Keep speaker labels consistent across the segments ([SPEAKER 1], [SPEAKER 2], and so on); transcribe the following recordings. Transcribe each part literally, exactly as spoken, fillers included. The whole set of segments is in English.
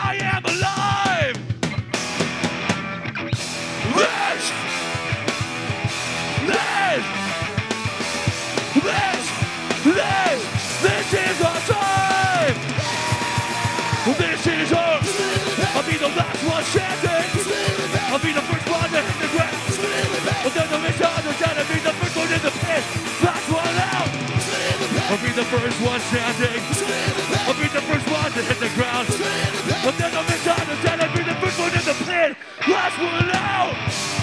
[SPEAKER 1] I am alive. This, this, this, this, this is our time. This is ours. I'll be the last one standing. I'll be the first one to hit the ground. But then the misunderstanding, I'll be the first one in the pit. Last one out. I'll be the first one standing. I'll be the first one to hit the ground. But then the misunderstanding, I'll be the first one in the pit. Last one out.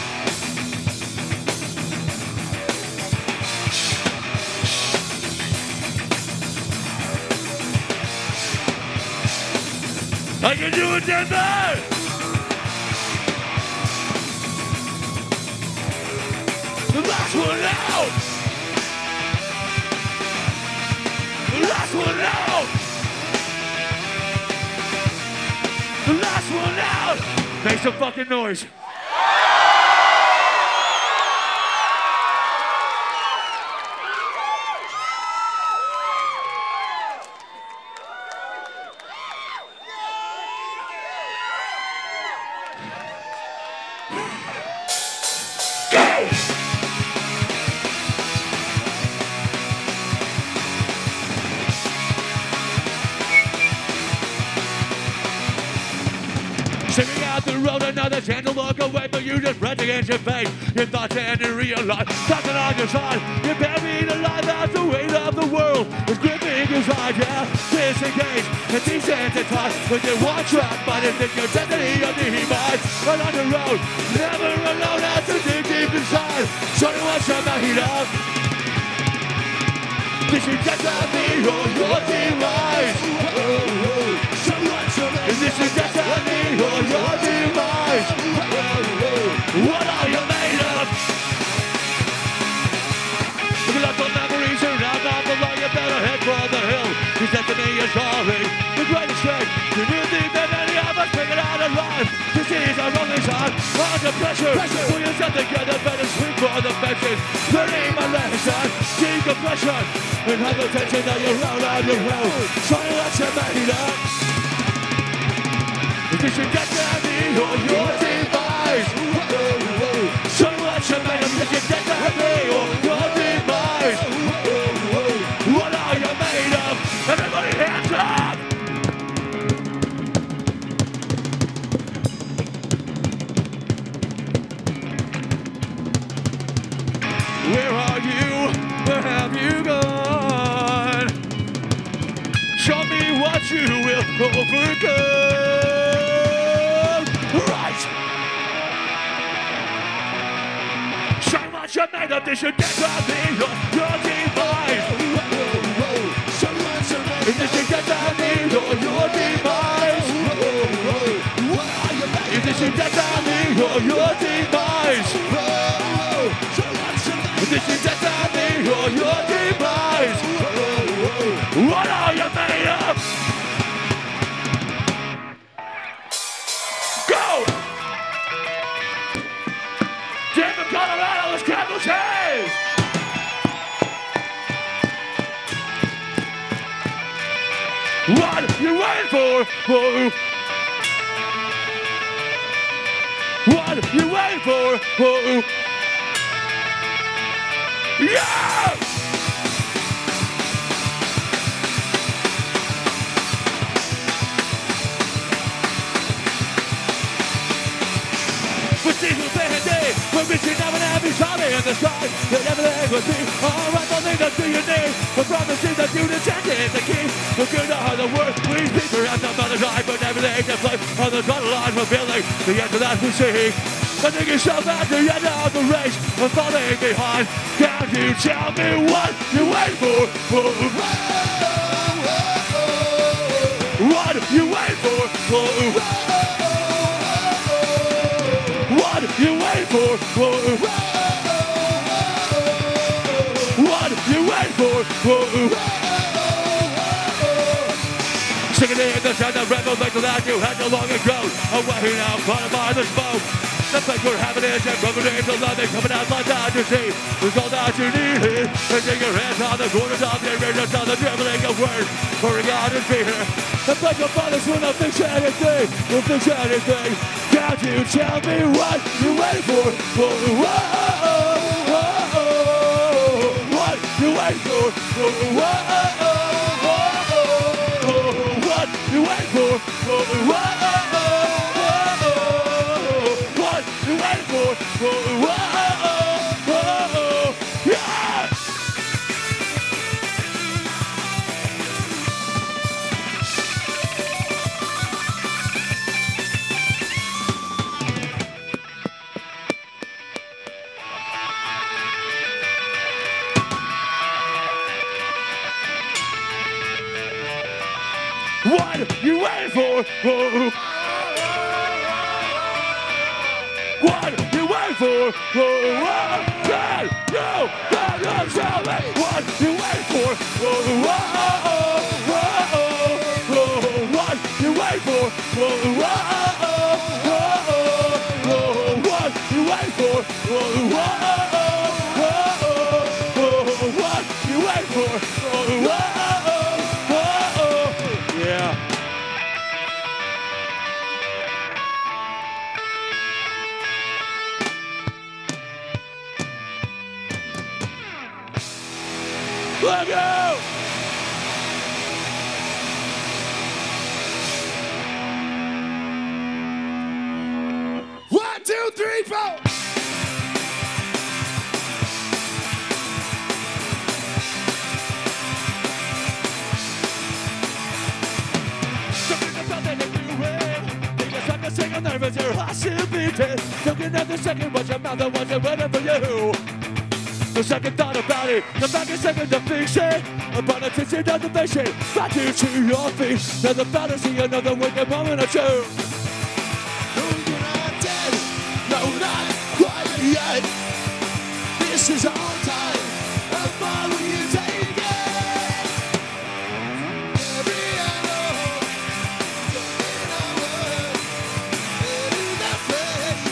[SPEAKER 1] I can do it, Denver! The last one out! The last one out! The last one out! Make some fucking noise. Singing out the road, another chance to look away, but you just press against your face. Your thoughts and you realize something on your side. You're buried alive as the weight of the world is gripping your side. Yeah, disengage and desensitized with your one track mind and think your destiny of the demise. But on the road, never alone as to dig deep inside. Show you what's your heat up. This is destiny or your demise. Show you what's your heat up. This is destiny or your demise. What are you made of? Look at the memories are now not below. You better head for the hill. Your destiny is calling. The greatest strength. You knew think that any of us make it out alive. This is our only time. Under pressure. pressure. Pull yourself together. Better swing for the fences. Learning my lesson. Decompression. And have the tension that you're out on your own. Try to let your made up. This is destiny or your demise. So what you made of this is destiny or your demise. What are you made of? Everybody hands up! Where are you? Where have you gone? Show me what you will overcome. Right! Show what you made of this, you get to be your, your demise. This is get to be your, your demise. This is get to be your, your demise. This is get to be your, your demise. What are you made of? Denver, Colorado, let's clap those hands! What you waiting for? Whoa. What you waiting for? Whoa. Yeah! But see who's there day, we're reaching out and having something in the sky. That everything will be alright, the thing that's you need. The promises that you intended is the key. The good are the worst, we speak around the mother's eye, but everything that's life on the dotted line fulfilling the end of that we see. I think yourself at the end of the race, and falling behind. Can you tell me what you wait for? Whoa. What you wait for? Whoa. What you wait for? Whoa. What you wait for? Whoa. Singing in the sound of rebel. the length of that you had to long ago. Away now, caught by the smoke. The place we're having is a broken names of love coming out like that you see. It's all that you need. Raising your hands on the corners of your ears on the dribbling of words. Pouring out in fear. The place your fathers will not fix anything. Will fix anything. Can't you tell me what you wait for? Whoa, whoa, whoa, whoa. What you wait for? Whoa, whoa, whoa. What you wait for? Whoa, whoa. You wait for, whoa, whoa, whoa, yeah! What you waiting for? Whoa. What you wait for? Whoa, whoa, God, no, God, no, tell me what you wait for? Whoa, whoa, whoa, whoa, what you wait for? Whoa, whoa, whoa, what you wait for? Whoa, whoa, whoa, what you wait for? Whoa, whoa, yeah. Let go! One, two, three, four! Something about that new way. Think it's like a single nervous, your heart still beating. Looking at the second, watch your mouth, I want it waiting for you. No second thought about it, the back is second to fix it. A politician doesn't fix it, back to to your feet. Another fantasy, another wicked moment or two. No, you're not dead, no, not quite yet. This is our time, how far will you take it? Every hour, something I want, it is that place.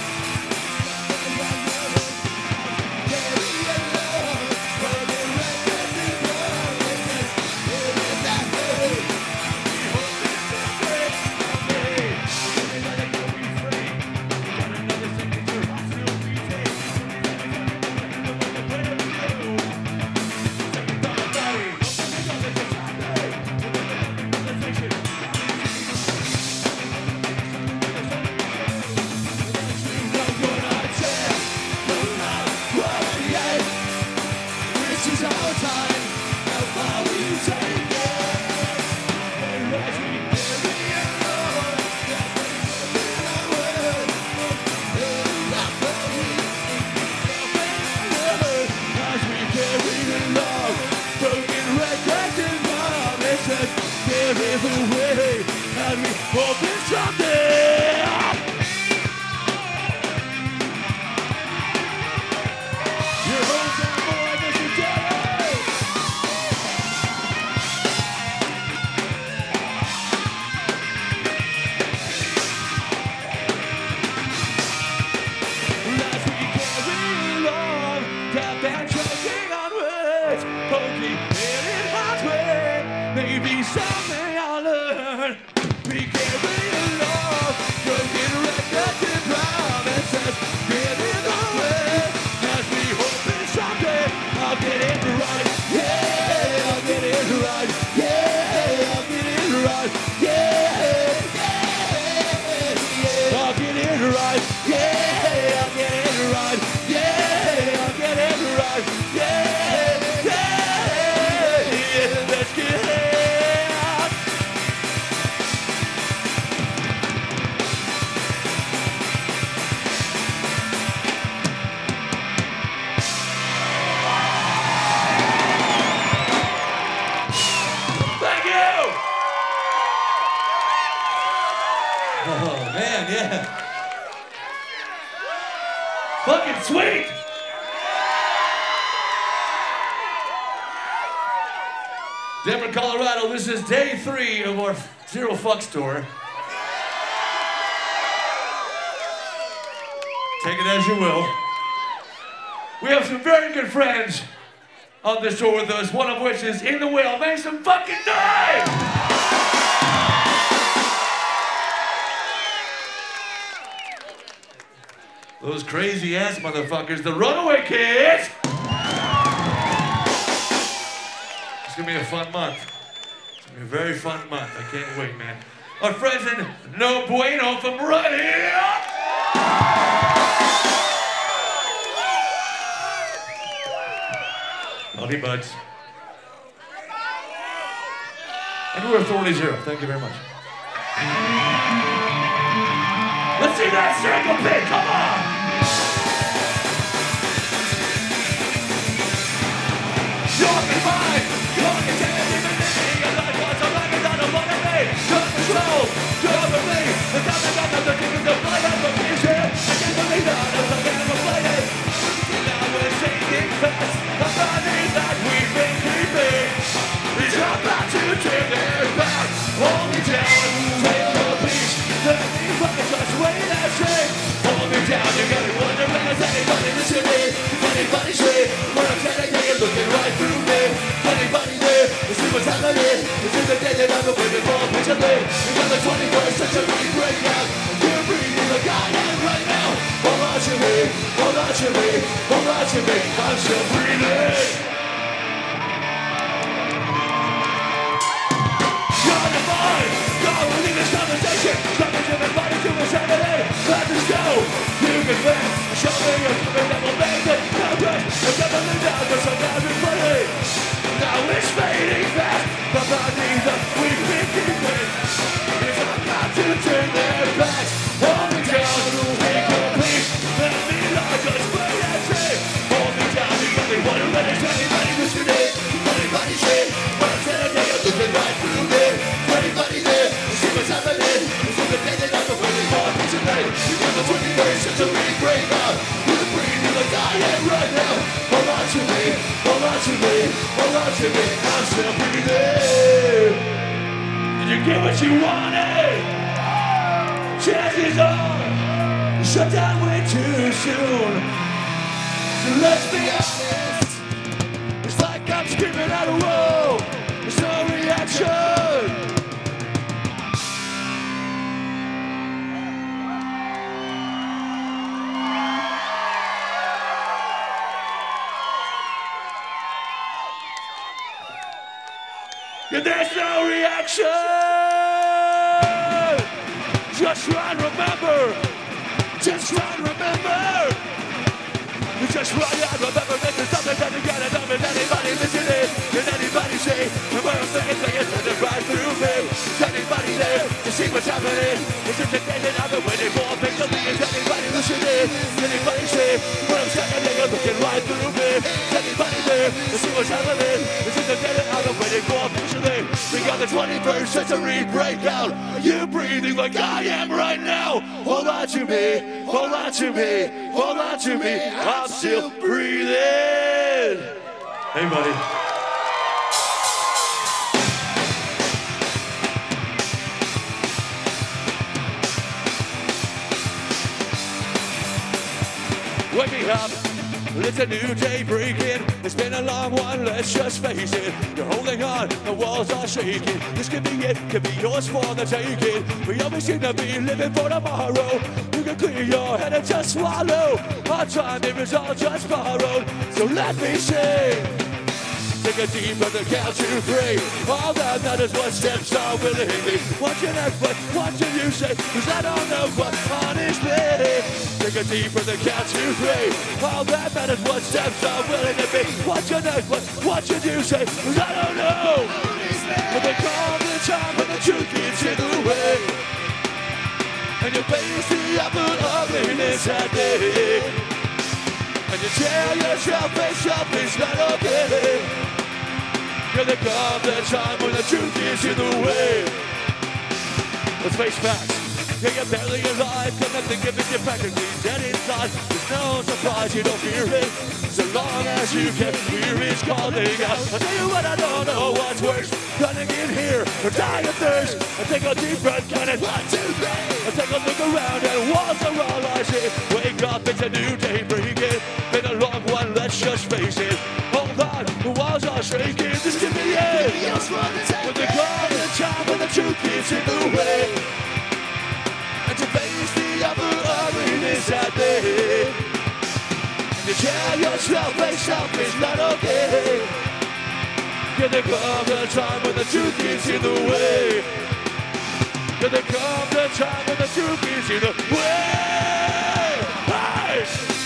[SPEAKER 1] Fucking sweet! Denver, Colorado, this is day three of our Zero Fucks tour. Take it as you will. We have some very good friends on this tour with us, one of which is in the wheel. Make some fucking noise! Those crazy ass motherfuckers, the Runaway Kids! It's gonna be a fun month. It's gonna be a very fun month. I can't wait, man. Our friends in No Bueno from right here! Howdy, buds. And we're Authority Zero. Thank you very much. Let's see that circle pit. Come on. You're mine. You're the candy man. Your life was a record on a one of me. You're control. You're the me. The time I got the thing is the blood of the future. I can't believe that I'm something I'm afraid. Now we're shaking fast. The body that we've been keeping is about to turn their back. Hold me down, take a piece. Let me fucking just wait and see. Hold me down, you gotta wonder when there's anybody listening. Is anybody see what I'm saying? You're looking right through me. Is anybody there? You see what's happening? This is the day that I've been waiting for patiently. You got the twenty-first century breakdown. You're breathing like I am right now. Hold on to me, hold on to me, hold on to me. I'm still breathing. You're the mind. Don't leave this conversation. Talking to everybody to a Saturday. Let this go. You can fast. Show me your stupid devil basic. Progress. I'm never live down for some thousand funny. Now it's fading fast. The bodies that we've been keeping is about to turn their backs. Hold me down. Take a piece. Let me not just wait and see. Hold me down. You really want to let it. Anybody listening? Anybody see what I'm saying? You're looking right through me. Anybody there? You see what's happening? This is the day that I've been waiting for patiently. You got the twenty-first century breakout. You're breathing like I am right now. Hold on to me, hold on to me, hold on to me. I'm still breathing. Did you get what you wanted? Chances are you shut down way too soon. So let's be honest. It's like I'm screaming at a wall. There's no reaction. And there's no reaction. Just try and remember. Just try and remember. You just try and remember that there's something that you gotta know. Is anybody listening? Can anybody see? And where I'm thinking things that right through me. Is anybody there to see what's happening? Is it the day that I've been waiting for? Patiently, is anybody listening? Can anybody see what I'm saying? They're looking right through me. Is anybody there to see what's happening? Is it the day that I've been waiting for? Patiently, we got the twenty-first century breakdown. You breathing like I am right now. Hold on to me, hold on to me, hold on to me. I'm still breathing. Hey, buddy. Wake me up, it's a new day breaking. It's been a long one, let's just face it. You're holding on, the walls are shaking. This could be it, could be yours for the taking. We always seem to be living for tomorrow. You can clear your head and just swallow. Our time here is all just borrowed. So let me sing. Take a deep breath and count to three. All that matters what steps are willingly. Watch your next foot, what do you say? Cause I don't know what honest is. Take a deep breath and count to three. All that matters what steps are willing to be. Watch your next foot, what should you say? Cause I don't know. But they call the time when the truth gets in the way. And you face the apple ugliness at day. And you tell yourself it's up, it's not okay. Here they come the time when the truth is in the way. Let's face facts. Yeah, you're barely alive. Got nothing given you practically dead inside. There's no surprise you don't fear it. So long as you can hear it's calling out. I'll tell you what, I don't know what's worse. Running in here or dying of thirst. I take a deep breath, count it one, two, three. I take a look around and walls are all I see. Wake God, it's a new day breaking. Been a long one, let's just face it. Hold on, the walls are shaking. This could be it. With the God and time when the truth gets in the way. And to face the other ugliness out there. And to tell yourself face up is not okay. Gonna come the time when the truth gets in the way. Gonna come the time when the truth gets in the way. Hey!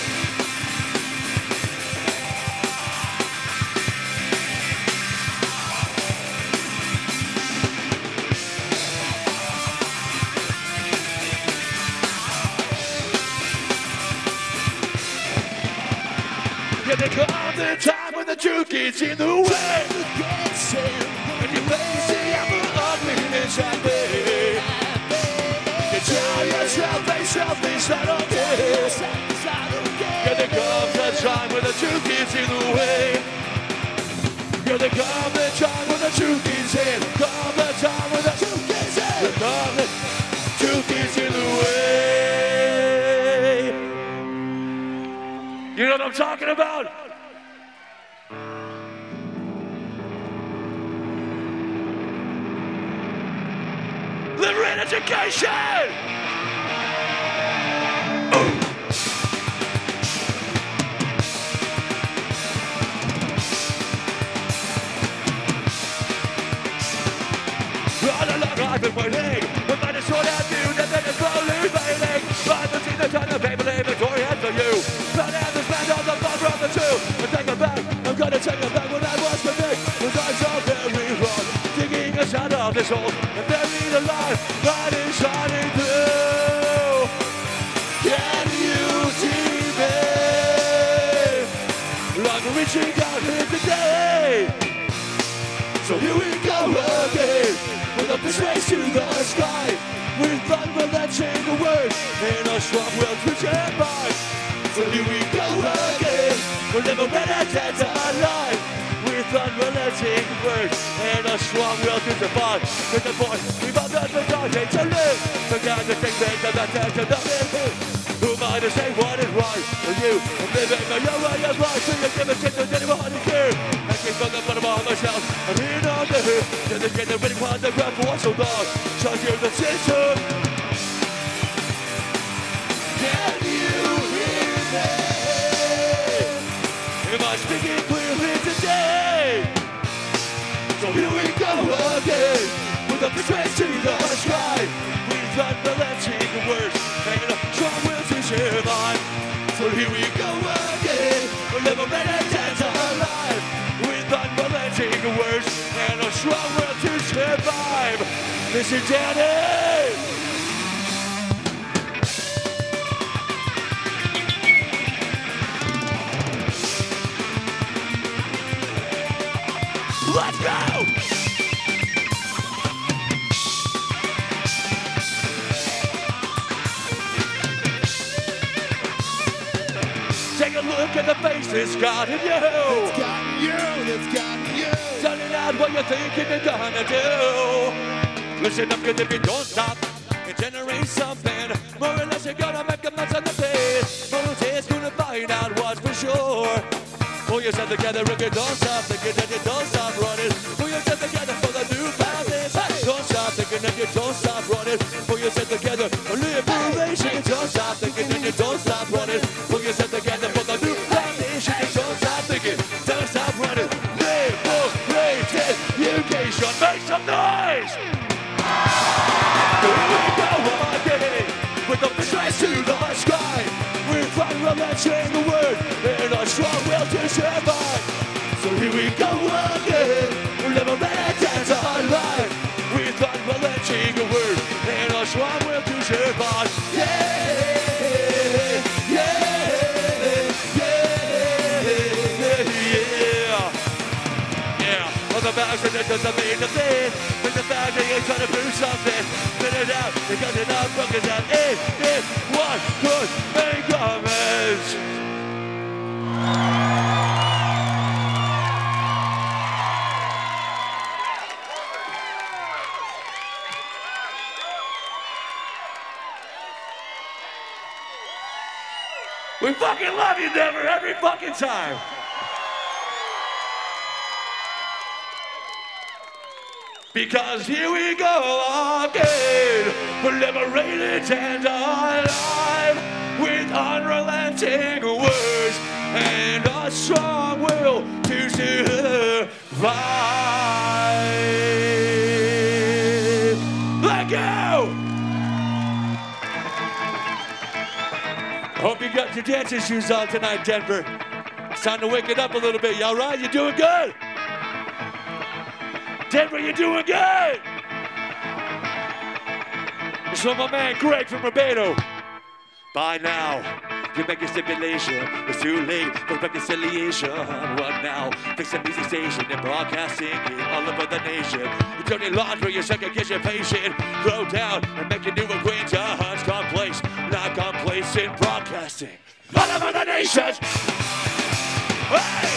[SPEAKER 1] Gonna come the time when the truth gets in the way. And you face the ever ugliness out there. You tell yourself, face yourself, it's not okay. Gonna come the time when the truth gets in the way. Gonna come the time when the truth gets in. Come the time when the truth gets in. Come the truth gets in the way. You know what I'm talking about? Liberate education! Oh. All along I've been waiting, but man is what I do, that then it's slowly fading. I've been seeing the time of paper, Victoria for you. But I understand all the fun from the two. I take it back, I'm gonna take it back when I was the big. Was I so very wrong, digging us out of this hole. And buried alive, that is shining through. Can you see me? Like reaching out here today. So here we go again. With a fist raised to the sky, with unrelenting words and a strong will to stand by. So here we go again, we'll never let our dead alive. With unrelenting words and a strong will to survive. With the voice, we've all done the dark day to live. The kind of thing that the dead to live. Who am I to say what is right for you? I'm living my own way of life, so you give a shit to anyone who cares. I came from the bottom of myself, I'm here on the hood. Then they get the winning part of the ground for what's so long. Charge you the system. Can you hear me? Am I speaking clearly today? So here we go again, with a fist to the sky. With unrelenting words and a strong will to survive. So here we go again, we'll never let our dead alive. With unrelenting words and a strong will to survive. Listen, Danny! Let's go! Take a look at the face that's gotten you. It's gotten you, it's gotten you. Turning out what you're thinking you're gonna do. Listen up, cause if you don't stop, it generates something. More or less you're gonna make a mess of the face. Volunteers gonna find out what's for sure. Pull yourself together and you don't stop thinking that you don't stop running. Pull yourself together for the new founders. Hey! Don't stop thinking that you don't stop running. Pull yourself together for liberation. Don't stop thinking that you don't stop running. Pull yourself together for the new foundation. Don't stop thinking, don't stop running. Liberation, education, make some noise! Here we go again, with the fist raised to the sky. With unrelenting word and a strong will to survive. So here we go again, we'll never let our dead alive. With unrelenting word and a strong will to survive. Yeah, yeah, yeah, yeah, yeah. On the bags and it doesn't mean a thing. With the fact that you're trying to prove something, spit it out, you got it out, focus out. It is what could make a mess. We fucking love you, Denver, every fucking time. Because here we go again, we're liberated and alive, with unrelenting words and a strong will to survive. Let go! Hope you got your dancing shoes on tonight, Denver. It's time to wake it up a little bit. Y'all right? You doing good? Denver, you're doing good! It's from my man Greg from Barbados. By now, you make a stipulation. It's too late for reconciliation. What now? Fix a music station and broadcasting it all over the nation. You dirty laundry, your second kitchen patient. Throw down and make a new acquaintance. Complace, not complacent. Broadcasting all over the nation. Hey!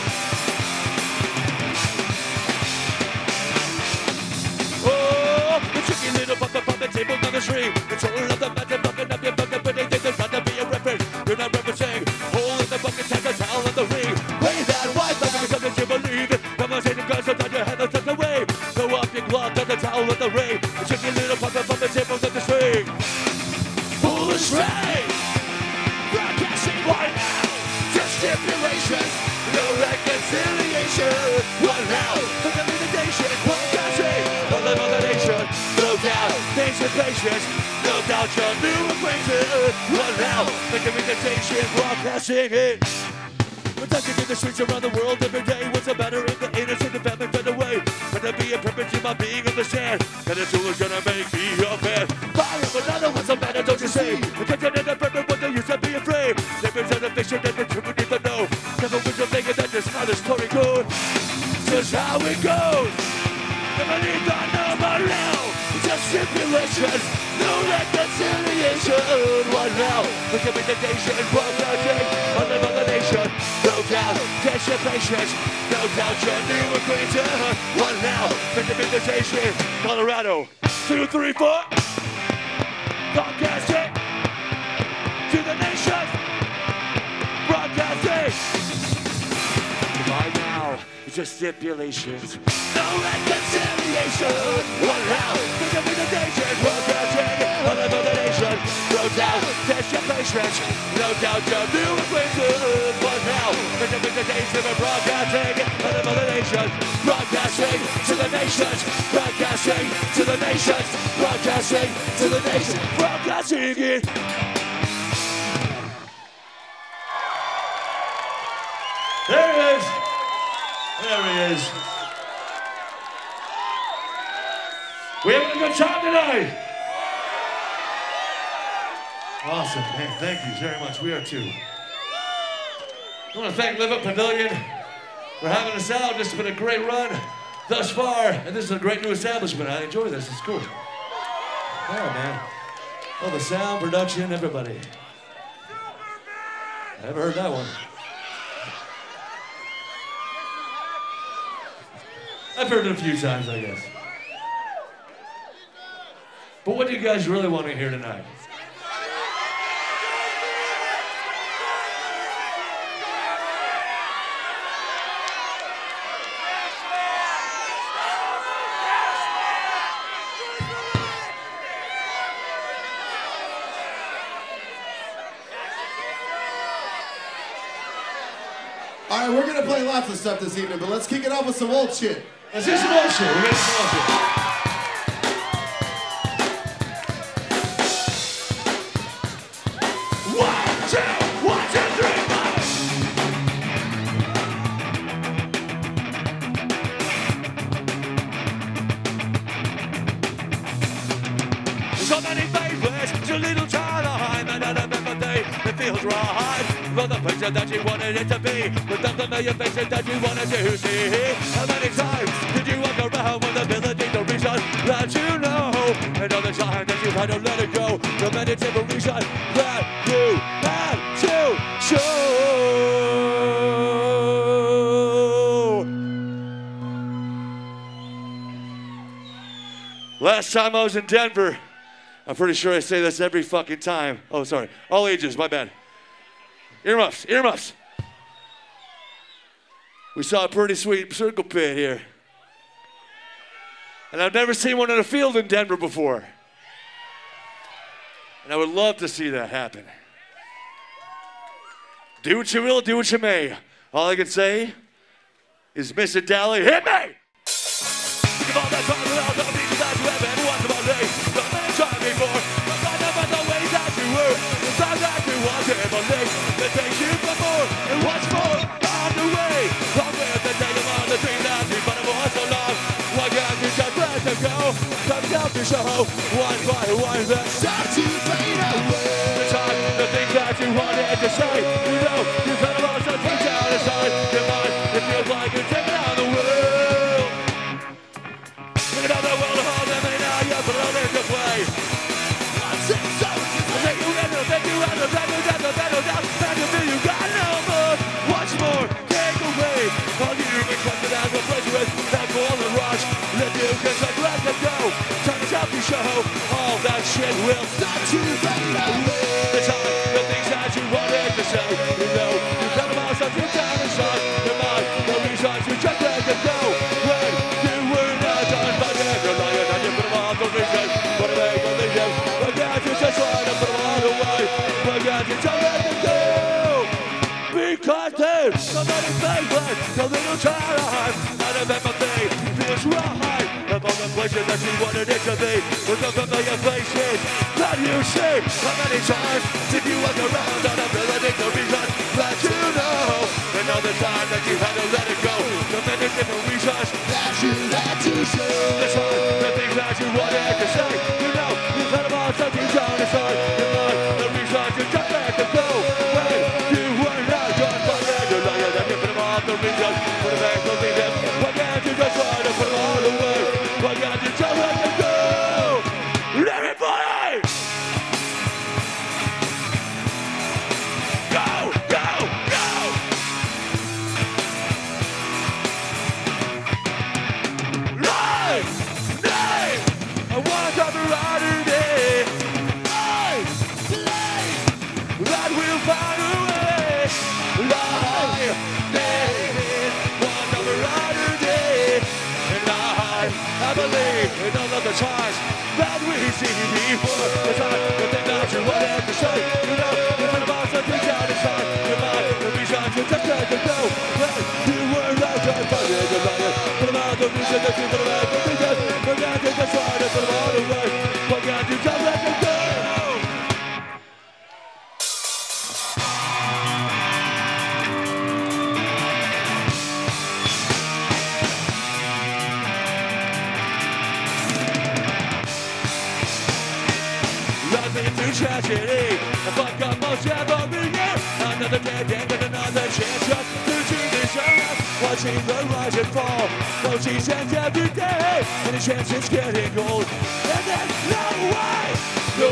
[SPEAKER 1] Tricky little puppet puppet table on the tree. Control of the matter, fucking up your bucket, but they think there's got to be a reference. You're not referencing. Hole in the bucket, take a towel in the ring. Way that white bucket, something you believe it. Conversation goes so that your head is tucked away. Throw up your glove, touch the towel in the ring. Tricky little puppet puppet table on the tree. Foolish rain. Broadcasting right now. Just stipulations. No reconciliation. What now? For the meditation. Broadcasting. All over the nation. No doubt, thanks for patience. No doubt your new acquaintance. What now? Make a reputation, broadcasting it. We're touching in the streets around the world every day. What's the matter if the innocent and family fed away? Better be a perfect human being in the sand. And the tool is gonna make me a man. Fire of another, what's the matter, don't you say? The kitchen and the perfect one, they used to be afraid. Living in the fiction that the truth need to know. Never wish you're thinking that this how the story goes. Just how it goes. Never need to know about now. Just stipulations, no reconciliation. What now? Look at me, the nation, broadcasting all over the nation. No doubt, test your patience. No doubt your new acquaintance. What now? Look at me, the nation, Colorado. Two, three, four. Broadcasting to the nation. Broadcasting. Right now, it's just stipulations. No reconciliation. What now? Think of me the nation. Broadcasting all over the nation. No doubt, test your patience. No doubt your new acquaintance. What now? Think of me the nation. Broadcasting all over the nation. Broadcasting to the nations. Broadcasting to the nations. Broadcasting to the nations. Broadcasting it. There he is. There he is. We having a good time tonight. Awesome, man. Thank you very much. We are too. I want to thank Levitt Pavilion for having us out. This has been a great run thus far, and this is a great new establishment. I enjoy this. It's cool. Yeah, man. Oh, the sound, production, everybody. I never heard that one. I've heard it a few times, I guess. But what do you guys really want to hear tonight?
[SPEAKER 2] All right, we're gonna play lots of stuff this evening, but let's kick it off with some old shit.
[SPEAKER 1] Let's do some old shit. We're gonna do some old shit. So many faces, a little time, and I remember day that feels right. For the picture that you wanted it to be, without the million faces that you wanted to see. How many times did you walk around with the ability to reach out that you know? And all the time that you've had to let it go, the meditative reason that you had to show. Last time I was in Denver, I'm pretty sure I say this every fucking time. Oh, sorry. All ages, my bad. Earmuffs, earmuffs. We saw a pretty sweet circle pit here. And I've never seen one in a field in Denver before. And I would love to see that happen. Do what you will, do what you may. All I can say is, Mister Dally, hit me! Think of all that time without the reasons that you have ever wanted about me. So many times before, but find out about the ways that you were. The times that you wanted to believe. The things you before, and what's more, on the way. Long with the day of the dream that you thought for so long. Why can't you just let them go? Come down to show one by one that start to fade away. The time, the things that you wanted to say. You know, you thought about something down inside your mind. It feels like you're taking on the world. Look at all the world around them and now you're blown into play. What's it so? Take you in, take you out, take you down, take you down, take you feel you got no more. What's more, take away all you requested as a pleasure with that golden rush. Let you can just let them go. Turn it up, you show all that shit will start to fade away. The time, the things that you wanted to say, you know, you talk about something down inside your mind. The reasons you just let them go. When you were not done, but then you're lying and you put them on the reason. What do they believe you? But God, you just try to put them all away. But God, you just let them go. Because there's somebody favorite, so they don't try to hide. None of them a thing, feels right. Of all the places that you wanted it to be, with the familiar faces that you see. How many times did you walk around on ability to reason that you know? And all the time that you had to let it go. The many different reasons that you had to say. The time, the things that you wanted to say. You know, you thought about something down inside your mind. The reasons you just let them go. When you were not done, but then you're lying and you put them on the reasons. Put them back, don't leave them. Why can't you just try to put them all away? Why can't you just let them go? Everybody! Go, go, go! Live! Live! I want to have a rider day. Live! Live! That will find a way. Live! Live! Want to have a rider day. And I, I believe in all of the times that we see before. The time, the thing that you wanted to say. You know, you thought about something down inside your mind. The reason you just let them go. When you were not done, but then you're lying. Put them out the reason that you put them out the reason. But now you just try to put them all away. Why can't you just let them go? Tragedy, I fuck up most every year. Another day, day, and another chance just to dream this up. Watching the rise and fall, no seasons every day, and the chance is getting old. And there's no way, no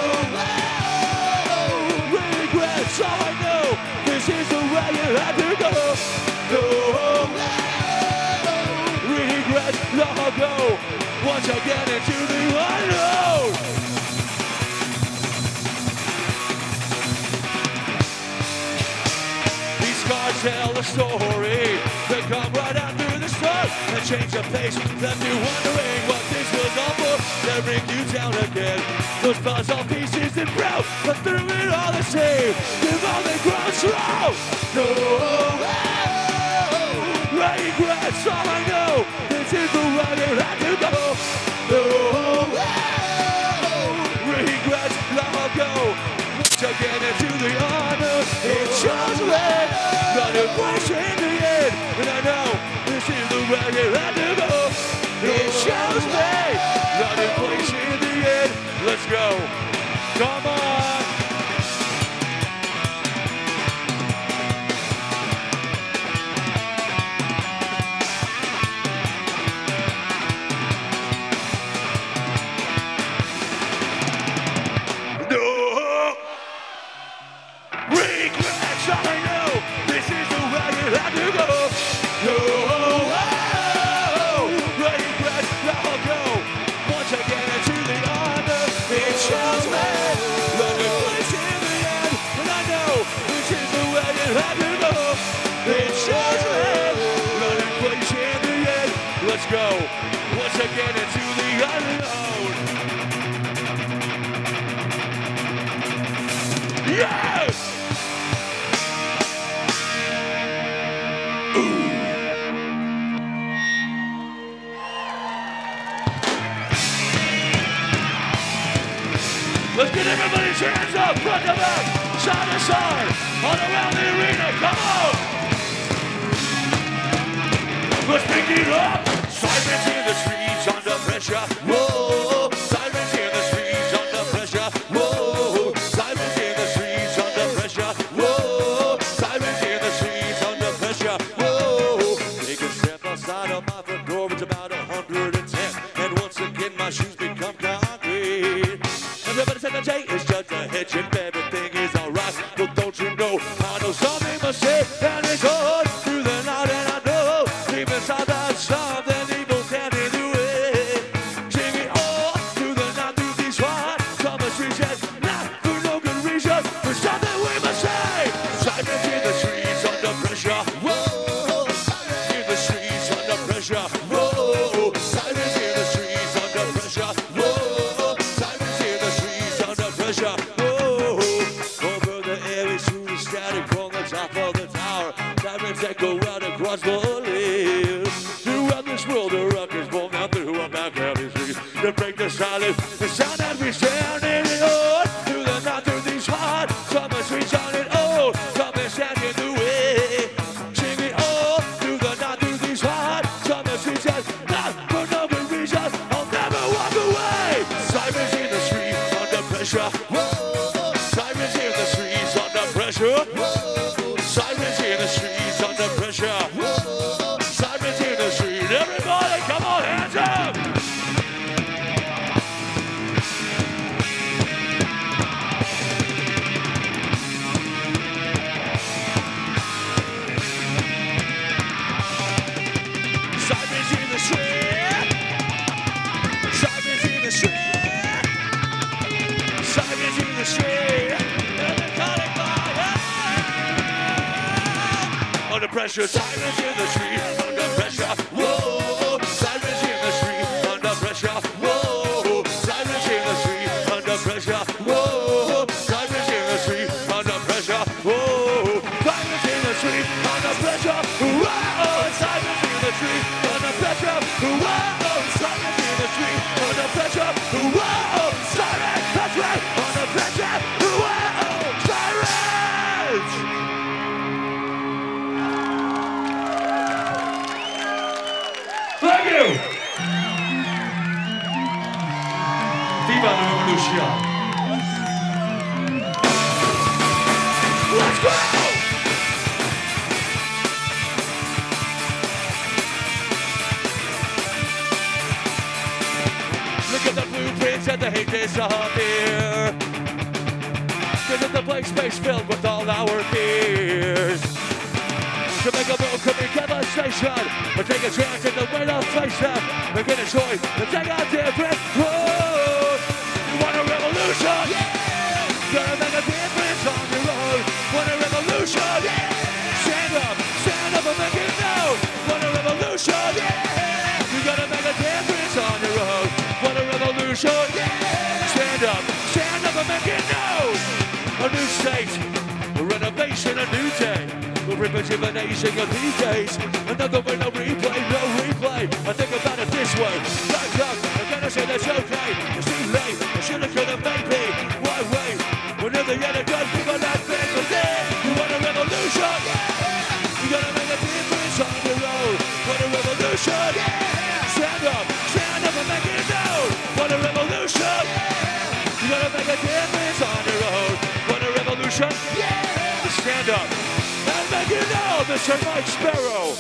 [SPEAKER 1] way. Regrets, all I know, this is the way you have to go. No way. Regrets, I'll go once again into the unknown. Scars tell a story. They come right after the start and change the pace. Left you wondering what this was all for. They bring you down again. Those puzzle pieces and brown, but through it all the same. You've only grown strong. No regrets, all I know. This is the way you have to go. No regrets, I'll go. To get into the honor, it shows me. Not a place in the end, and I know this is the way you have to go. It shows me, not a place in the end. Let's go. Come on. No regrets, all I know. This is the way you have to go. No, oh, regrets, I'll go once again into the honor. It shows me Yes! Let's get everybody's hands up, front to back, side to side, all around the arena, come on! Let's pick it up! Sirens in the streets under pressure, whoa! Sirens in the streets under pressure, whoa! Sirens in the streets under pressure, whoa! Sirens in the streets under pressure, whoa! Take a step outside of my front door, it's about one hundred ten, and once again my shoes become concrete. Everybody said the day is just a hitch and everything is alright. But don't you know, I know something must say and it's on through the night, and I know deep inside that something evil standing in the way. Sing it all through the night, through these hard summer streets, and not for no good reason, for something we must say. Sirens in the streets under pressure, whoa! In the streets under pressure, whoa! Sirens in the streets under pressure, whoa! Sirens in the streets under pressure, whoa! Over the airways through the static from the top of the tower. Sirens echo out across the land. Throughout this world, the rock is born out through our back heavy streets. To break the silence, the sound that we stand in it on. Through the night, through these hard summer streets on it all. Come and stand in the way. Sing it all through the night, through these hard summer streets, and not for no good reason, I'll never walk away. Sirens in the street under pressure, whoa! Sirens in the streets under pressure, whoa! Sirens in the streets under pressure, whoa! Sirens in the street, everybody come on, hands up! Sirens in the street, sirens in the street, sirens in the street, everybody fire! Under pressure, sirens in the street, under pressure, whoa! Sirens in the street, under pressure, whoa! Sirens in the street, under pressure, whoa! Sirens in the street, under pressure, whoa! Sirens in the street, under pressure, whoa! Sirens in the street, under pressure, whoa! Sirens in the street, under pressure, whoa! Sirens, that's right, under pressure, whoa! Sirens! Thank you! Viva la revolution! Let's go! Look at the blueprints and the hate is up here. This is the blank space filled with all our fears. To make a move, could be devastation. But take a chance in the way to face them. We're gonna join and take a different road. You want a revolution? Yeah! Gonna make a difference on your own. Want a revolution? Yeah! Stand up, stand up and make it known. Want a revolution? Yeah! You gotta make a difference on your own. Want a revolution? Yeah! Stand up, stand up and make it known. A new state, a renovation, a new day. The rejuvenation of these days. Another way, no replay, no replay. I think about it this way. Back up, I'm gonna say that's okay. It's too late, I should've, could've, maybe. Why wait? When in the end it does, people not think of it. You want a revolution? Yeah! You gotta make a difference on your own. Want a revolution? Yeah! Stand up, stand up and make it known. Want a revolution? Yeah! You gotta make a difference on your own. Want a revolution? Yeah! Stand up. Make it now, Mister Mike Sparrow.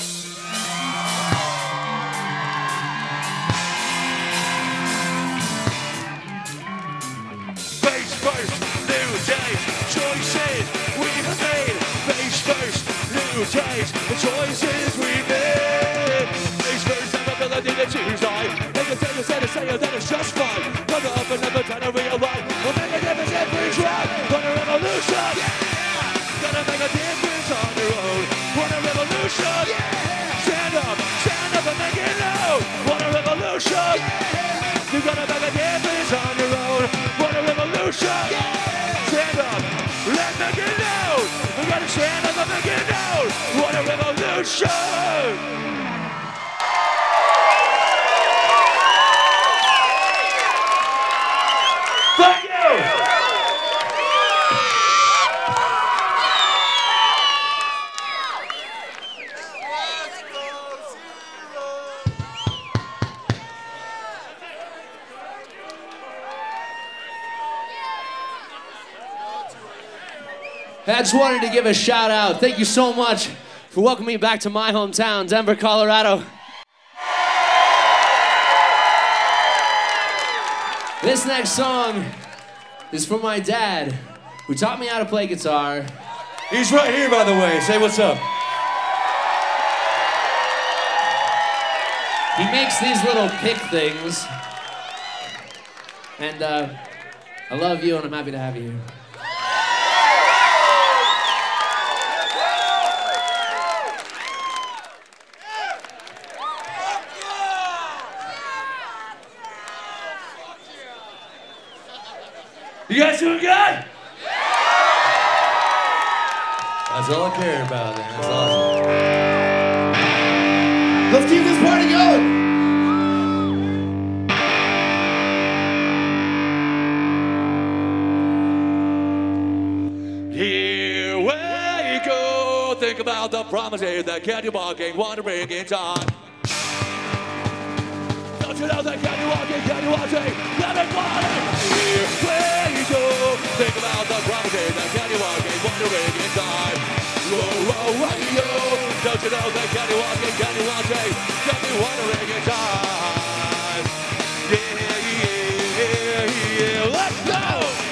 [SPEAKER 1] Face first, new days, choices we've made. Face first, new days, the choices we made. Face first, have ability to choose. I make a take a set and say that it's just fine. Come up and never try to realize. We'll make a difference every try. Want a revolution? Yeah! Gotta make a difference on your own. Want a revolution? Yeah! Stand up, stand up and make it known. Want a revolution? Yeah! You gotta make a difference on your own. Want a revolution? Yeah! Stand up, stand up and get down. What a revolution! Thank you!
[SPEAKER 3] I just wanted to give a shout out. Thank you so much for welcoming me back to my hometown, Denver, Colorado. This next song is for my dad, who taught me how to play guitar.
[SPEAKER 1] He's right here, by the way. Say what's up.
[SPEAKER 3] He makes these little pick things. And uh, I love you, and I'm happy to have you here.
[SPEAKER 1] You guys doing good? Yeah!
[SPEAKER 4] That's all I care about, man. That's awesome.
[SPEAKER 2] Let's keep this party going.
[SPEAKER 1] Here we go. Think about the promises that kept you walking, wandering in time. Don't you know that kept you walking, kept you watching, let it party. Here we go. Think about the promises that kept you walking, wandering in time. Whoa, whoa, whoa, yo. Don't you know that kept you walking, kept you watching, kept you wandering in time. Yeah, yeah, yeah. Let's go.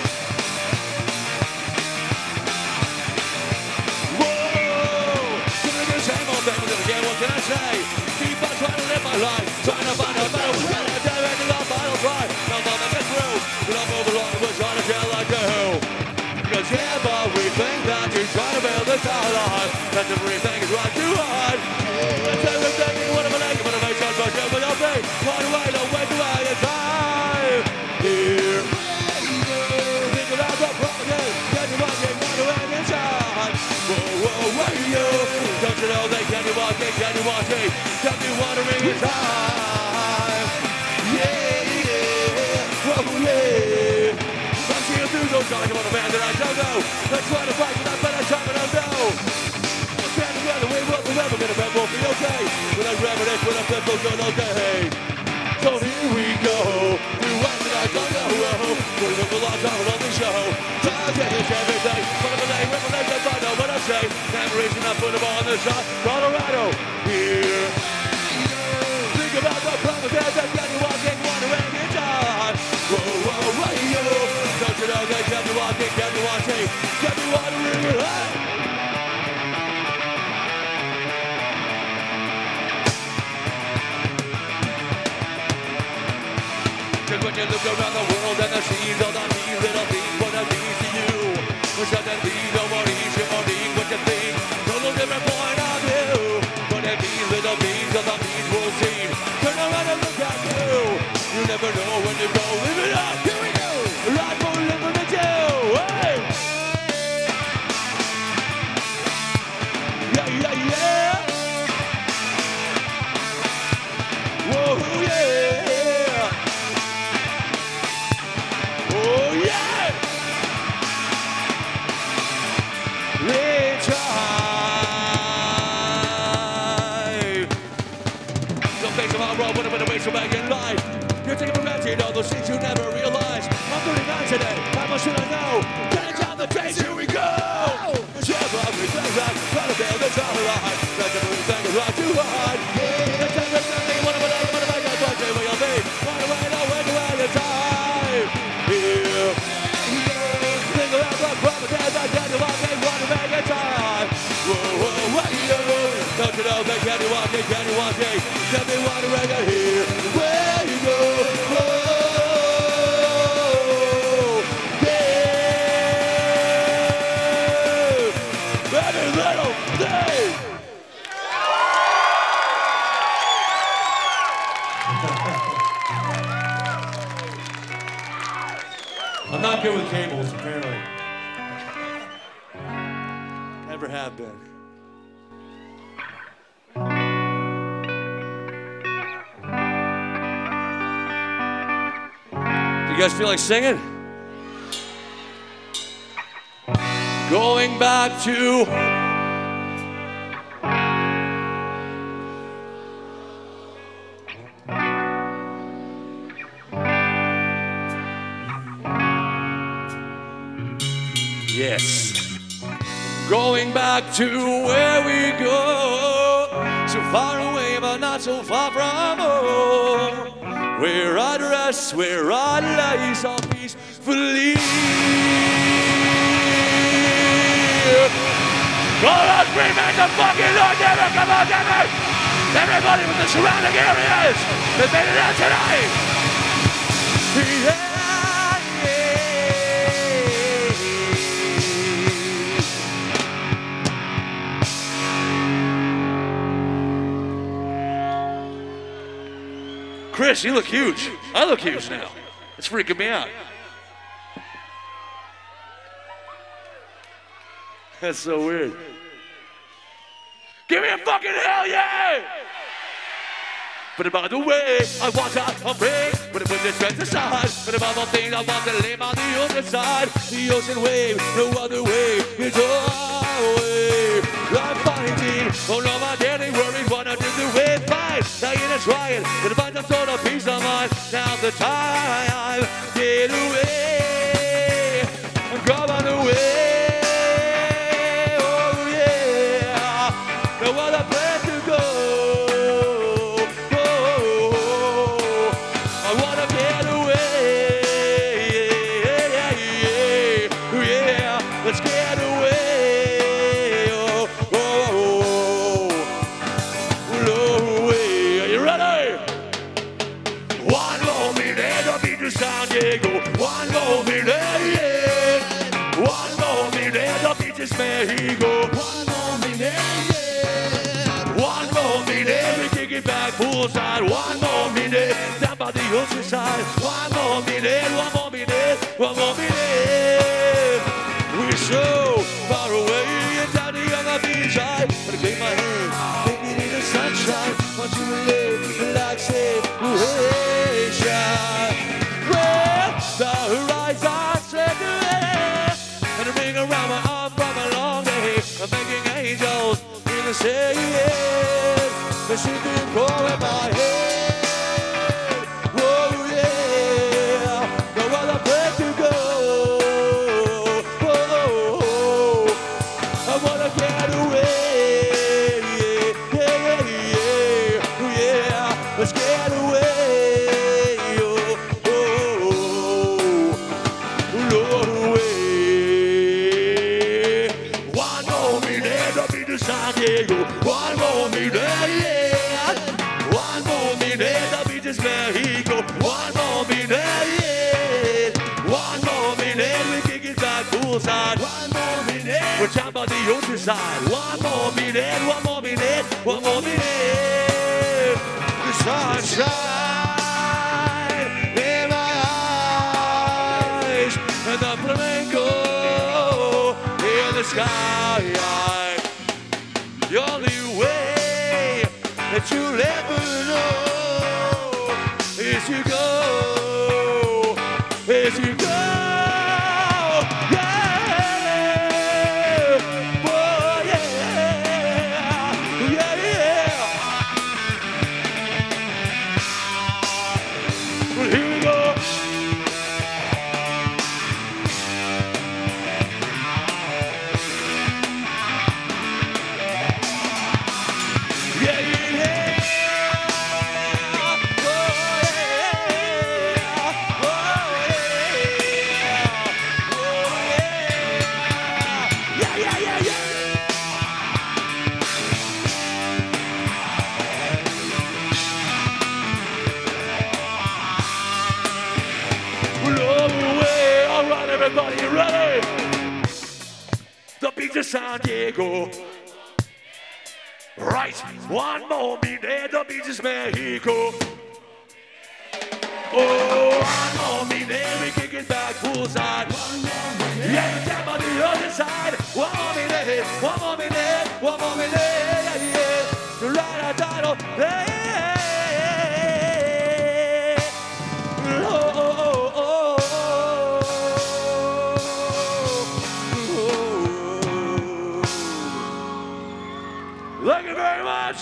[SPEAKER 1] Again, what can I say? Keep on trying to live my life, trying to find a better way. I'm doing the final try. I'm gonna get through, but I'm overlong with trying to feel like you. Because everything that you're trying to build is our life. That's everything is right too hard. That's everything you want to make, but I make sense for you, but you'll be one way, no way to way in time. Here, think about the promises that you're walking, wandering inside. Whoa, whoa, whoa, yo. Don't you know they can you walking, can you watching, can you wandering in time? Yeah, yeah, whoa, yeah. I'm seeing through those guys on a band that I don't know. They try to fight, but I better time and I know. We'll stand together, we will forever get a band, we'll be okay. When I grab it, when I flip, we'll go okay. So here we go. We want it, I don't know. We're looking a lot of on the show. Time is everything. One of the day, one of the day, I know what I say. Memories and I put them on the shot. Colorado, here. Think about the promises that got you walking, wandering in time. Whoa, whoa, whoa, yo. Don't you know they got you walking, got you watching, got you wandering in time. When you look around the world and I see all the these little things, what I mean to you. Wish I could be no more easy, more being what you think. Total different point of view. But at these little things, all the things we'll see. Turn around and look at you. You never know when you go. Live it up. Here we go. Right for living with you. Hey. Yeah, yeah, yeah. Whoa, yeah. Oh yeah! It's time. Don't face of our world, what a better way to make in life. You're taking for granted all those things you never realized. I'm thirty-nine today, how much should I know? Getting down the days, here we go! It's everything right, trying to build it's all right. That's everything is right too hard. It's everything, what a better way to make it, what will you be? What a way to win the way in time. Here. Think about the promises I got you walking, want to make it time. Whoa, whoa, whoa, yo. Don't you know that can you walking, can you walking, can you want to make it here? Where you go? Whoa, yeah. Every little thing.
[SPEAKER 4] I'm not good with cables, apparently.
[SPEAKER 1] And
[SPEAKER 4] never have been.
[SPEAKER 1] Do you guys feel like singing? Going back to yes. Going back to where we go, so far away but not so far from home, where I'd rest, where I'd lay so peacefully. All us remain the fucking Lord, never come on, never! Everybody with the surrounding areas that made it out tonight! Yeah! Chris, you look huge. I look huge now. It's freaking me out. That's so weird. Give me a fucking hell yeah! But by the way, I want to break, but put this strength aside. But above all things, I want to live on the other side. The ocean wave, no other way. It's our way. I'm fighting, oh no, my daily worries. Wanna do the way fine. Now you're trying, but find some sort of peace of mind. Now's the time, get away, come on away. Oh yeah, no other place to go. One more minute, yeah. One more minute, the beach is Mexico. One more minute, yeah. One more minute, we kick it back poolside. One more minute, down by the ocean side. One more minute, one more minute, one more minute. We're so far away and down the other beach side. But I take my hand, take it in the sunshine. Want you to live like say, hey, shine. The horizon set to air, and a ring around my arm from a long day. I'm making angels in the sand, but she can call in my head. Oh yeah, no other place to go. Oh, I wanna get away. Yeah, yeah, yeah, yeah. Let's get away. One more minute, yeah. One more minute, the beach is Mexico. One more minute, yeah. One more minute, we kick it back poolside. One more minute, we're down by the ocean side. One more minute, one more minute, one more minute. The sunshine in my eyes, and the flamenco in the sky. The only way that you'll ever know is to go, is to go, yeah, oh yeah, yeah, yeah. Well, here we go. Everybody ready? The beach of San Diego. Right, one more minute, the beach is Mexico. Oh, one more minute, we kick it back poolside. Yeah, down on the other side. One more minute, minute, one more minute, one more minute, yeah, yeah. To write a title, yeah. Oh, oh, oh, oh, oh. Thank you very much.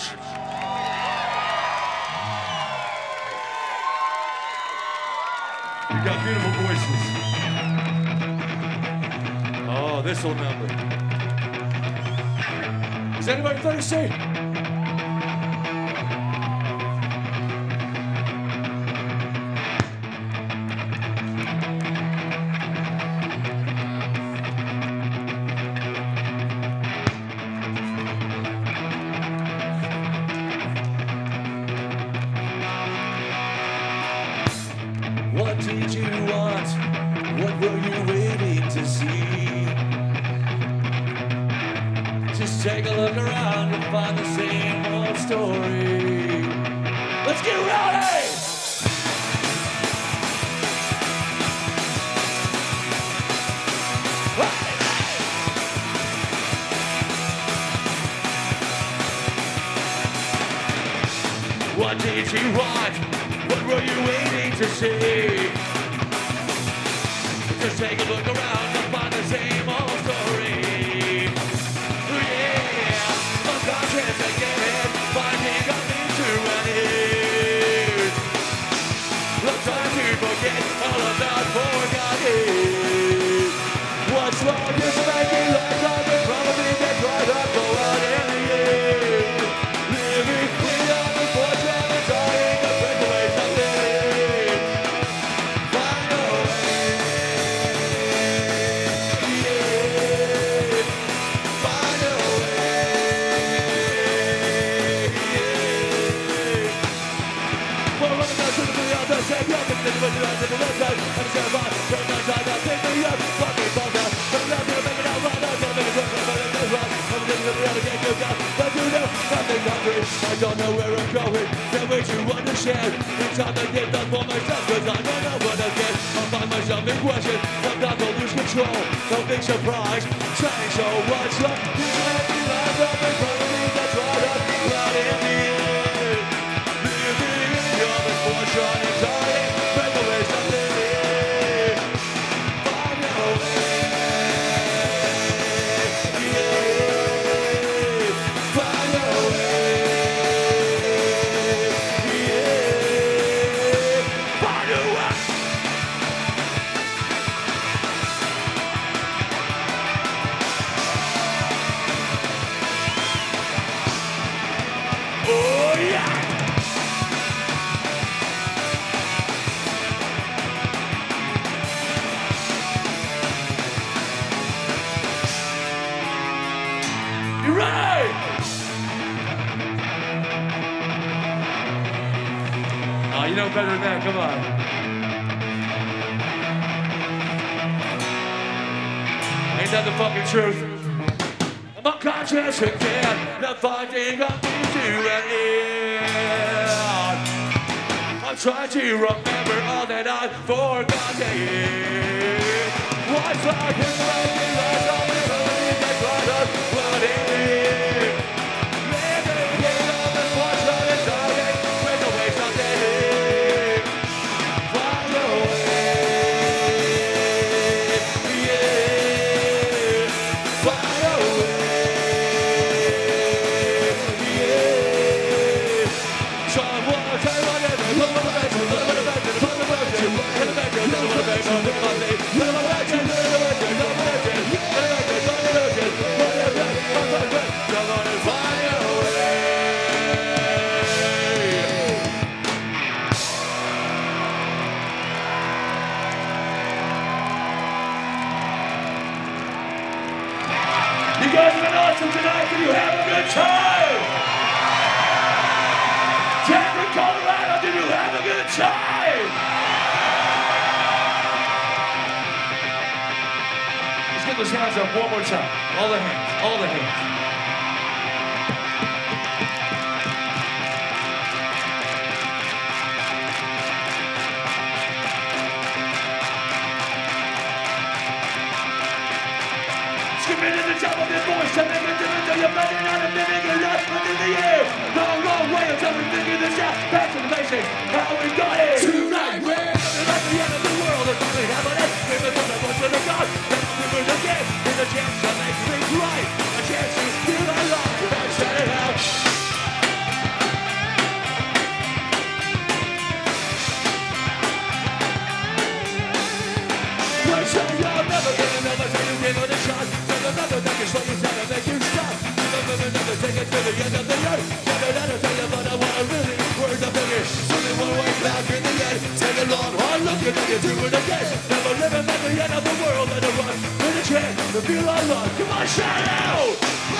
[SPEAKER 1] You got beautiful voices. Oh, this old number. Is anybody thirsty? What did you want? What were you waiting to see? Just take a look around and find the same old story. Let's get rowdy! What did you want? What were you waiting to see? Just take a look around and find the same old story. Yeah, unconscious again, finding a means to run it. No time to forget all about forgotten. What's wrong is making life up and probably get right up, go out in the end. Living without the fortune and dying to break away something. Find a way, yeah. Find a way, yeah. Well, I'm gonna shoot the other side, yeah, but then when you're on the left side, I'm scared about turn that side, I'll take me up, fuck me, fuck that. But I'm gonna make it out right, I'm gonna make it work, I'm gonna make it right. I'm gonna get the other game, you got, but you know, nothing hungry. I don't know where I'm going, can't wait to understand. It's time to get done for myself, cause I don't know what I get. I find myself in question, I'm not to lose control. No big surprise, saying so what's left? You can't be lined up in front of me, that's right up, right in the end. Living in your misfortune and dying, break away something. Find your way, yeah. Find your way, yeah. Find your way. Oh yeah! You ready? Oh, you know better than that. Come on. Ain't that the fucking truth? I'm unconscious again, not finding a means to an end. I'm trying to remember all that I've forgotten. What's like in the making life, I'll never leave that right up, what it is. Living in love and fortune and dying, break away something. Find a way, yeah. Find a way, yeah. Someone tell me that they love me back, love me back, love me back, love me back, love me back, love me back, love me back, love me back, you guys have been awesome tonight. Can you have a good time? Denver, Colorado, did you have a good time? Let's get those hands up one more time. All the hands, all the hands. committed the job of this voice. Tell me what difference are you making out of living your life under the year? Long, long way until we figure this out. Back to the basics, how we got it. Tonight we're at the end of the world. There's nothing happening. We're the one that wants to the God. That's what we're again. There's a chance to make things right. A chance to feel alive and shout it out. So you'll never get another time you give it a shot. There's another that can slow you down and make you stop. Never, never take it to the end of the earth. Never let her tell you about what I really words of figure. Only one way back in the end. Take a long hard look and then you do it again. Never living at the end of the world. Let it run with a chance to feel alive. Come on, shout out!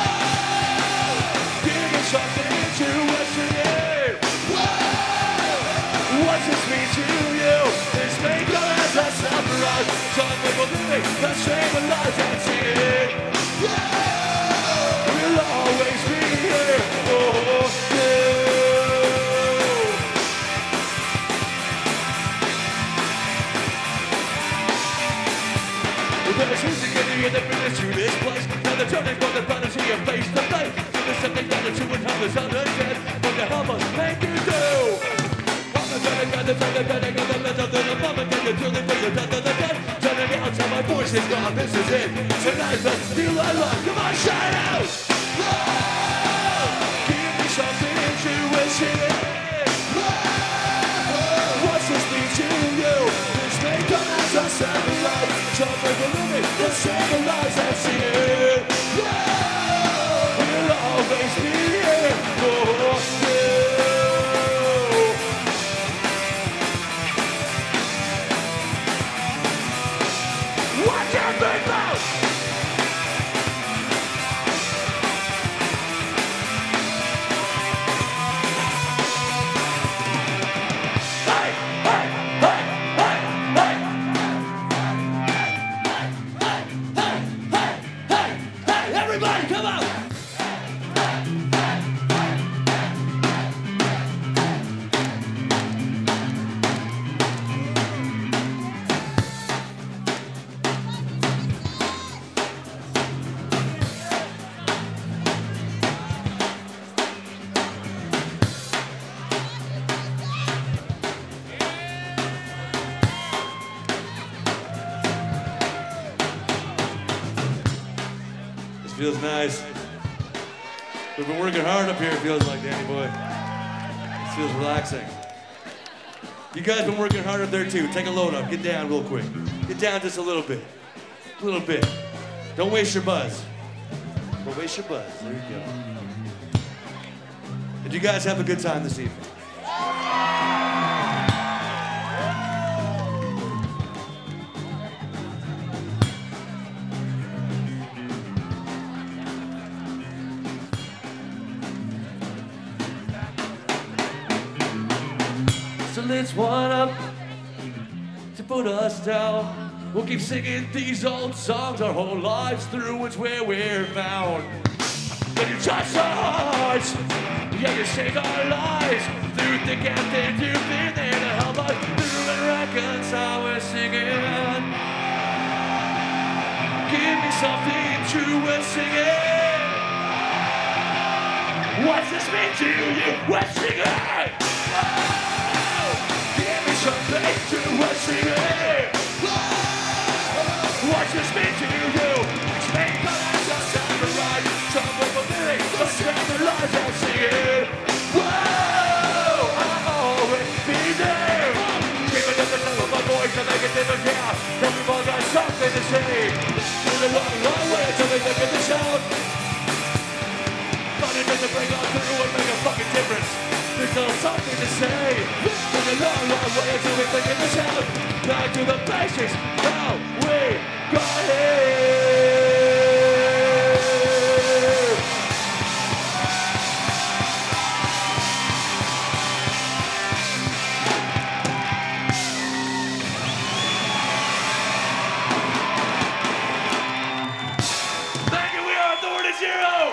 [SPEAKER 1] Give me something to listen in. What's this mean to you? This may go as a surprise. Some people living the same lives and see it. We'll always be here for you. There's music in the air that brings us to this place. Now the turning point the brothers see you face to face. Give us something down to two and help us understand what to help us make you do. Turning out till my voice is gone, this is it. Tonight let's feel alive, come on, shout out! Give me something to wish in. What's this mean to you? This may come as a satellite. Some people living the same lives and see it. We'll always be here for you. Watch out, big mouth! Hey, hey, hey, hey, hey! Hey, hey, hey, hey, hey! Everybody, come on!
[SPEAKER 4] Feels nice. We've been working hard up here, it feels like, Danny boy. It feels relaxing. You guys been working hard up there too. Take a load up. Get down real quick. Get down just a little bit. A little bit. Don't waste your buzz. Don't waste your buzz. There you go. Did you guys have a good time this evening?
[SPEAKER 1] Let's one up to put us down. We'll keep singing these old songs our whole lives through. It's where we're found. When you touch our hearts, yeah, you save our lives. Through thick and thin, you've been there to help us through and reconcile. We're singing. Give me something true, we're singing. What's this mean to you? We're singing. Something to us here. What's this mean to you? It's made by us, a samurai. Some people living the same lives I see it. Whoa, I'll always be there. Keep it at the top of my voice and make it in the gap. Everyone got something to say. It's a long, long way until they look at the sound. But it doesn't bring us through and make a fucking difference. There's still something to say. There's a long, long way until we figure this out. Back to the basics, how we got here. Thank you, we are Authority Zero.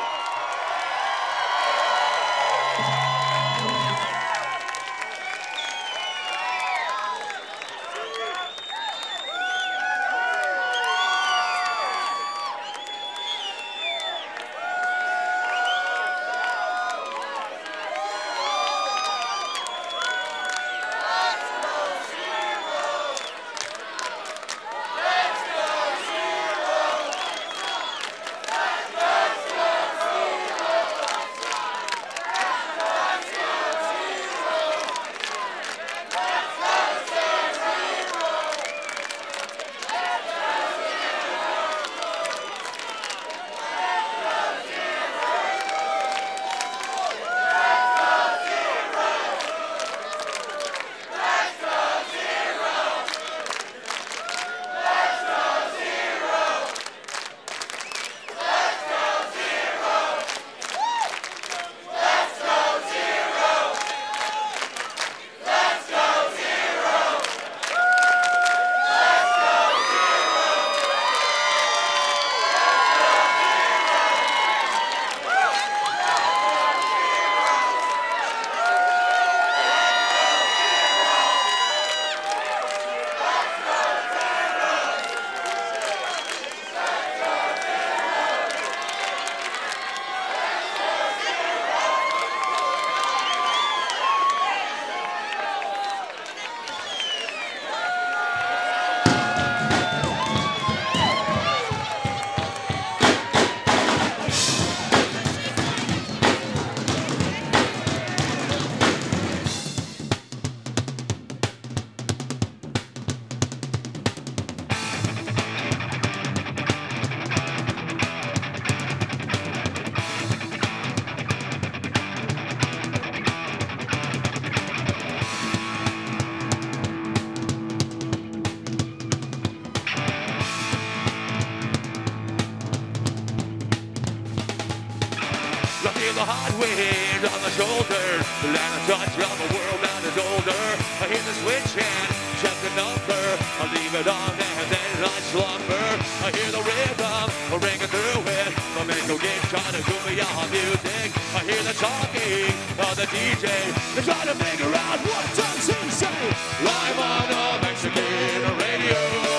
[SPEAKER 1] the hot wind on my shoulder. The land of touch of a world that is older. I hear the switch hand, check the number. I leave it on and then I slumber. I hear the rhythm ringing through it. The mental gig trying to do me on music. I hear the talking of the D J. They're trying to figure out what does he say. I'm on a Mexican radio.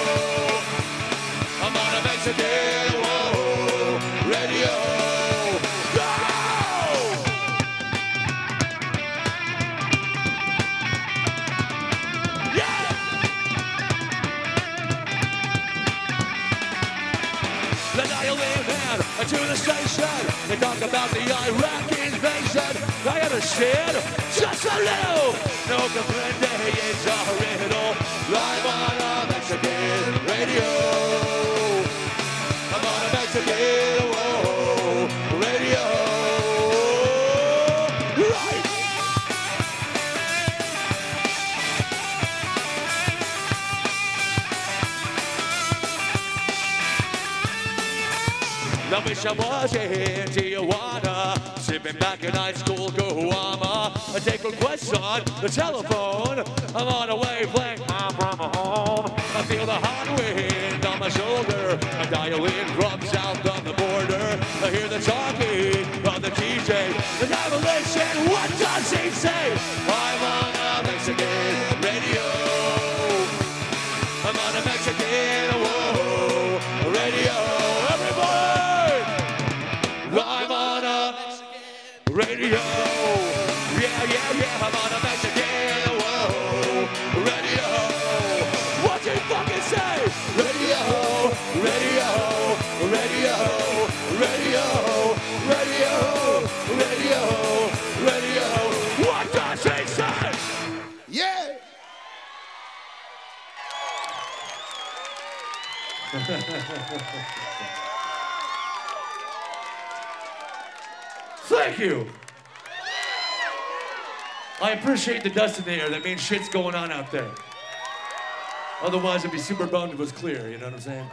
[SPEAKER 1] I'm on a Mexican whoa, radio. Go! Yeah! The dial in to the station. They talk about the Iraq invasion. I understand just a little. No comprende, it's a riddle. Live on a Mexican radio. I'm on a Mexican whoa, radio. Right. I wish I was in Tijuana, sipping back in high school Guama. I take requests on the telephone. I'm on a wavelength, I'm from home. I feel the hot wind on my shoulder. I dial in from south of the border. I hear the talking of the D J. The guy will listen, what does he say? I'm on a Mexican radio. I'm on a Mexican, whoa, radio. I'm on a radio. Yeah, yeah, yeah, I'm on a Mexican, whoa, radio. What's he fucking say? Radio, radio, radio, radio, radio, radio, radio. What does he say?
[SPEAKER 2] Yeah!
[SPEAKER 1] Thank you. I appreciate the dust in the air. That means shit's going on out there. Otherwise, I'd be super bummed if it was clear. You know what I'm saying?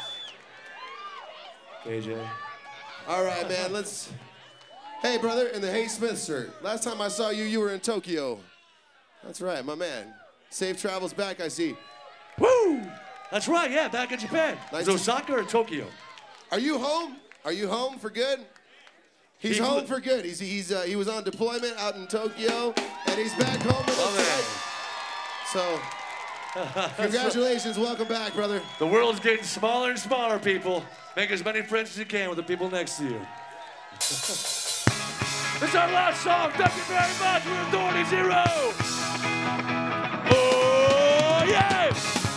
[SPEAKER 1] K J.
[SPEAKER 2] All right, man, let's... Hey, brother, in the Hey Smith shirt. Last time I saw you, you were in Tokyo. That's right, my man. Safe travels back, I see.
[SPEAKER 1] Woo! That's right, yeah, back in Japan.
[SPEAKER 2] Nice
[SPEAKER 1] Is Osaka or Tokyo?
[SPEAKER 2] Are you home? Are you home for good? He's
[SPEAKER 1] He
[SPEAKER 2] home
[SPEAKER 1] flew-
[SPEAKER 2] for good. He's, he's, uh, he was on deployment out in Tokyo, and he's back home with
[SPEAKER 1] Love
[SPEAKER 2] us tonight. So, congratulations. Welcome back, brother.
[SPEAKER 1] The world's getting smaller and smaller, people. Make as many friends as you can with the people next to you. This is our last song. Thank you very much. We're Authority Zero. Oh, yeah!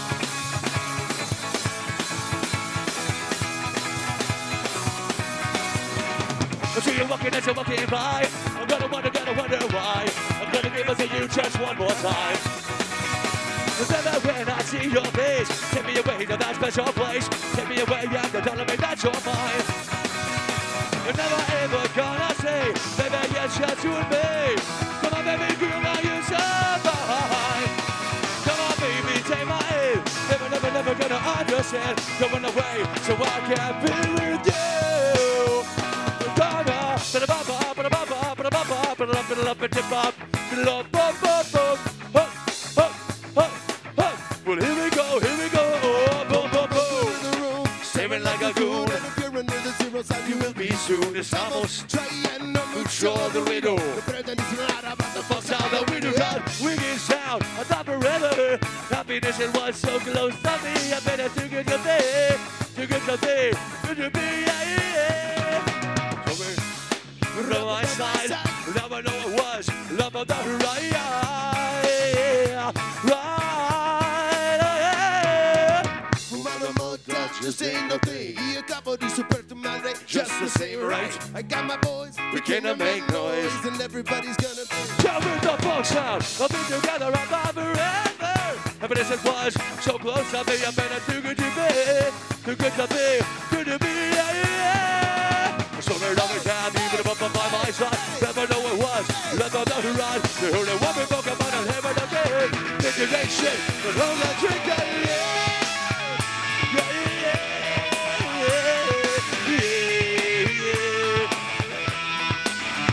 [SPEAKER 1] I see you walking as you're walking by. I'm gonna wonder, gonna wonder why. I'm gonna give it to you just one more time. Remember when I see your face, take me away to that special place. Take me away and tell me that you're mine. You're never ever gonna say, baby, yes, just you and me. Come on, baby, girl, now you're so fine. Come on, baby, take my hand. Never, never, never gonna understand. Going away so I can be with you. Well, here we go, here we go. Oh, boom, boom, boom. Staring like a goon. You will be soon. Estamos mucho del ruido. The fuck's out the window. God, wicked sound. I thought forever. Happiness, it was so close to me. I better too good to be. Too good to be. Good to be, yeah, yeah. From my side, never know it was love of the right, right, yeah.
[SPEAKER 2] Just ain't no thing. Y acabo de super tu madre. Just the same, right? I got my boys.
[SPEAKER 1] We cannot make noise.
[SPEAKER 2] And everybody's gonna be.
[SPEAKER 1] Tell me the folks out. I'll be together, I'll die forever. Happiness it was so close to me. I better too good to be. Too good to be. Good to be, yeah, yeah. So we're always down, even up by my side. Never know it was, never know who ride. The only one we spoke about and heaven again. Think it ain't shit, but hold on, drink it, yeah. Yeah, yeah, yeah, yeah, yeah.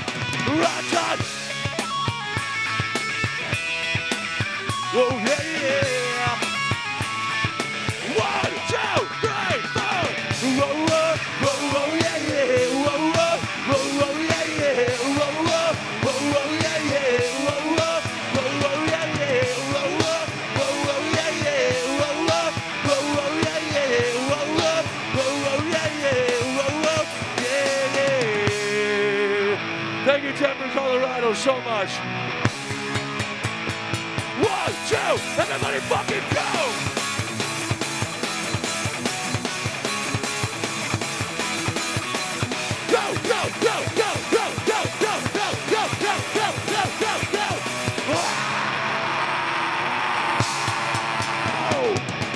[SPEAKER 1] Denver, Colorado so much. One, two, everybody fucking go! Go, go, go, go, go, go, go, go, go, go, go, go, go, go! Wow!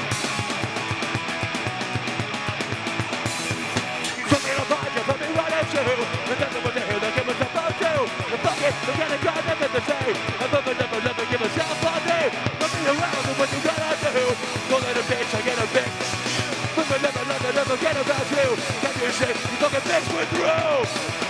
[SPEAKER 1] Something about you, put me right at you. And that's what the hell that give us about you. The fucking, the kind of guy nothing to say. And never, never, never give a self on me. Nothing around and what you gotta do. Don't let a bitch, I get a bitch. Never, never, never, never get about you. Can you say, you fucking bitch went through?